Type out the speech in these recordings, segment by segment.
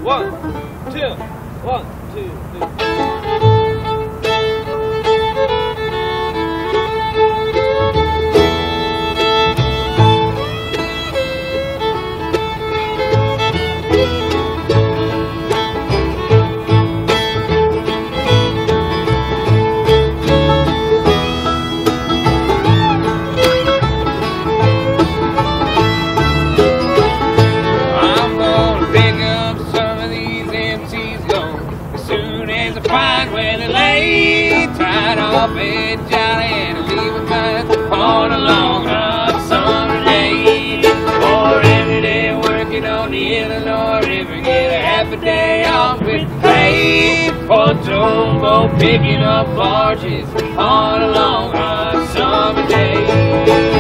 1, 2, 1, 2, 3. Find where they lay, tied off and jolly, and leave a man on a long hot summer day. Or every day working on the Illinois River, get a half a day off with pay. Or towboat picking up barges on a long hot summer day.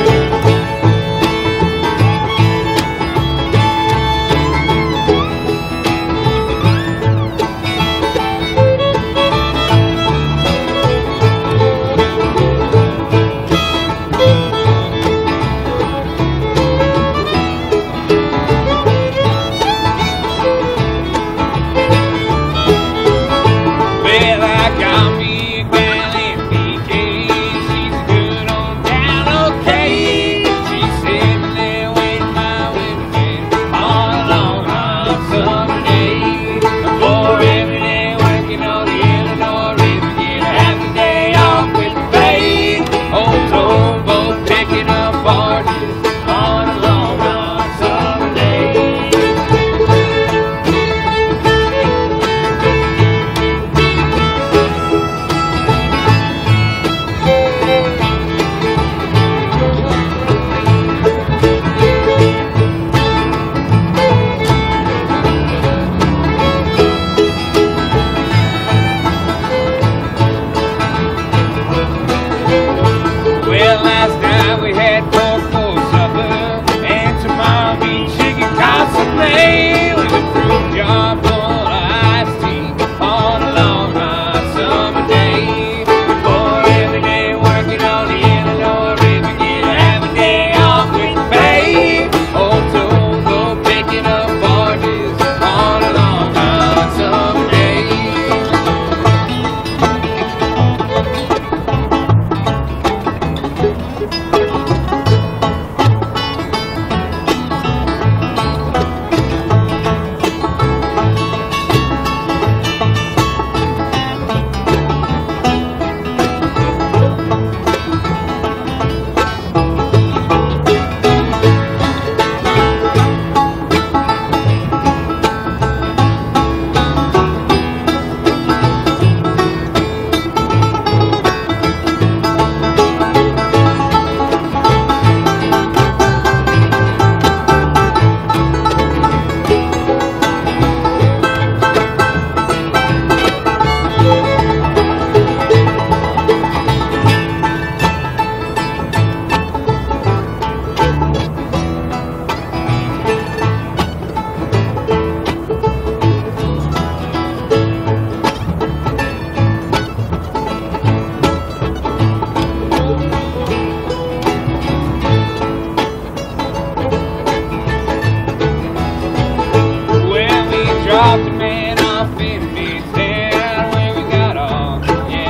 Dropped a man off in Midtown where we got off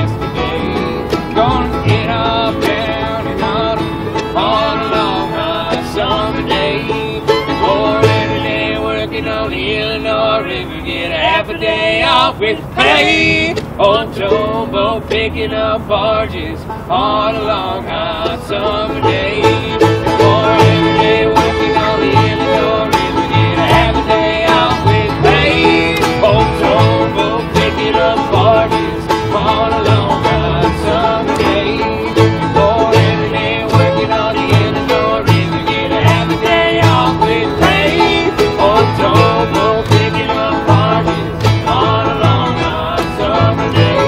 yesterday. Gonna get off down and on a long hot summer day. Before every day working on the Illinois River, get a half a day off with pay. Old towboat picking up barges on a long hot summer day. Before every day working on the Illinois River, get a half a day off with pay. Old towboat picking up barges on a long hot summer day. Before every day working on the Illinois River, get a half a day off with pay. Old towboat picking up barges on a long hot summer day.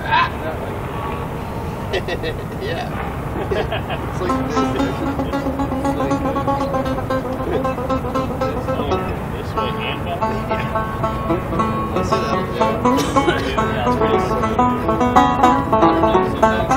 Yeah. It's like this. This way and back. Let's do that. Yeah, it's pretty sick. I don't know, sometimes